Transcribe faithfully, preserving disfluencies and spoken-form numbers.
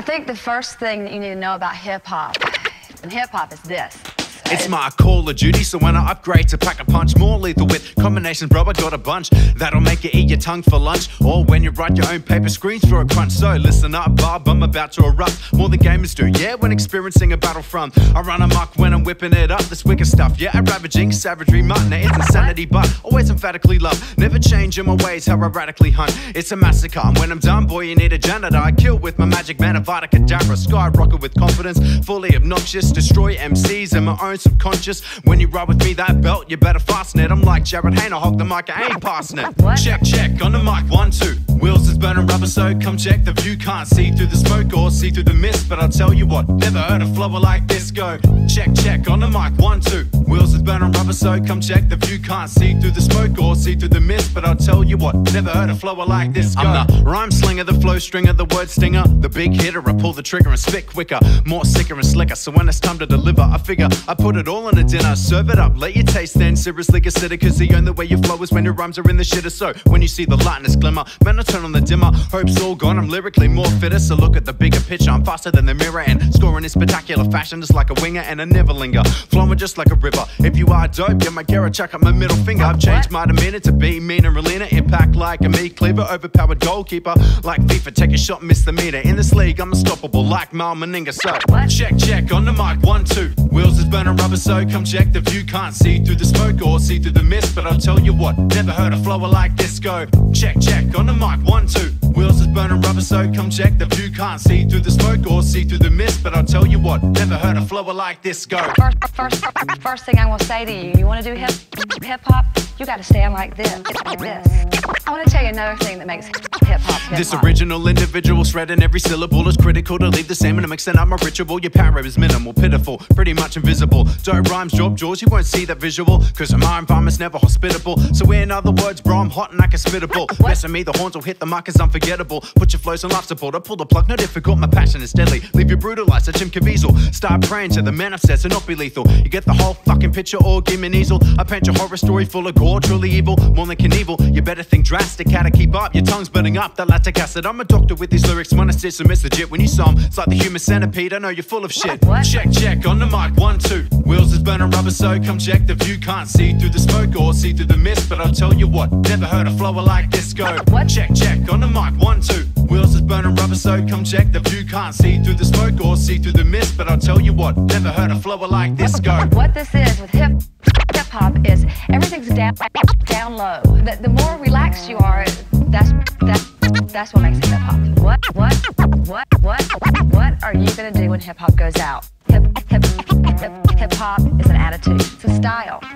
think the first thing that you need to know about hip-hop, and hip-hop is this. It's my Call of Duty, so when I upgrade to pack a punch, more lethal with combinations, bro, I got a bunch that'll make you eat your tongue for lunch, or when you write your own paper screens for a crunch. So listen up, Bob, I'm about to erupt more than gamers do, yeah, when experiencing a battlefront. I run amok when I'm whipping it up, this wicked stuff, yeah, I'm ravaging savagery, mutton, it's insanity, but always emphatically love, never change in my ways, how I radically hunt. It's a massacre, and when I'm done, boy, you need a janitor. I kill with my magic man, Avada Kedavra, skyrocket with confidence, fully obnoxious, destroy M Cs and my own subconscious. When you ride with me, that belt, you better fasten it. I'm like Jared Hayne, I hog the mic, I ain't passing it. What? Check, check, on the mic, one, two. Wheels is burning rubber, so come check the view. Can't see through the smoke or see through the mist, but I'll tell you what, never heard a flower like this go. Check, check, on the mic, one, two. Wheels is burning rubber, so come check the view. Can't see through the smoke or see through the mist, but I'll tell you what, never heard a flower like this go. I'm the rhyme slinger, the flow stringer, the word stinger, the big hitter. I pull the trigger and spit quicker, more sicker and slicker. So when it's time to deliver, I figure I put it all on a dinner. Serve it up, let you taste, then seriously consider, cause the only way you flow is when your rhymes are in the shitter. So when you see the lightness glimmer, man, I turn on the dimmer. Hope's all gone, I'm lyrically more fitter, so look at the bigger picture. I'm faster than the mirror and scoring in spectacular fashion, just like a winger, and I never linger, flowing just like a river. If you are dope, you might get a chuck up my middle finger. I've changed my demeanor to be mean and realina, impact like a meat cleaver, overpowered goalkeeper like FIFA, take a shot, miss the meter. In this league, I'm unstoppable like Mal Meninga. So check, check, on the mic, one, two. Wheels is burning rubber, so come check the view. Can't see through the smoke or see through the mist, but I'll tell you what, never heard a flower like this go. Check, check, on the mic, one, two. Wheels is burning rubber, so come check the view. Can't see through the smoke or see through the mist, but I'll tell you what, never heard a flower like this go. First, first, first thing I will say to you, you want to do hip hip hop, you got to stand like this, like this. I want to tell you another thing that makes hip hop hip hop. This original individual shredding every syllable is critical to leave the same in a mix, and I'm a ritual. Your power is minimal, pitiful, pretty much invisible. Dope rhymes, drop jaws, you won't see that visual, cause my environment's never hospitable. So in other words, bro, I'm hot and like a spittable. Messing me, the horns will hit the mark as unforgettable. Put your flows on life support, I pull the plug, no difficult, my passion is deadly. Leave you brutalized, like Jim Caviezel. Start praying to the man I've said to not be lethal. You get the whole fucking picture, or give me an easel. I paint your horror story full of gore, truly evil, more than Knievel. You better think drastic, how to keep up, your tongue's burning up, that lactic acid. I'm a doctor with these lyrics, when I stitch them, it's legit. When you saw 'em, it's like the human centipede, I know you're full of shit. What? Check, check, on the mic, one, two. Wheels is burning rubber, so come check the view. Can't see through the smoke or see through the mist, but I'll tell you what, never heard a flower like this go. What? Check, check, on the mic, one, two. Wheels is burning rubber, so come check the view. Can't see through the smoke or see through the mist, but I'll tell you what, never heard a flower like this go. What this is with hip hip hop is everything's down down low. The, the more relaxed you are, that's that's that's what makes it hip hop. What what what what what are you gonna do when hip hop goes out? Hip hip hip hip hop is an attitude. It's a style.